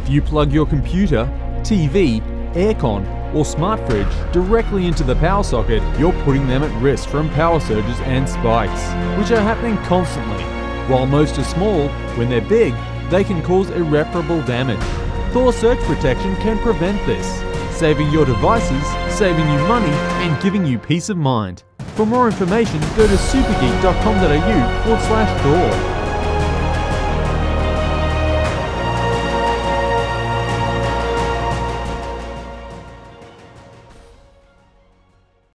If you plug your computer, TV, aircon, or smart fridge directly into the power socket, you're putting them at risk from power surges and spikes, which are happening constantly. While most are small, when they're big, they can cause irreparable damage. Thor Surge Protection can prevent this, saving your devices, saving you money, and giving you peace of mind. For more information, go to supergeek.com.au/Thor.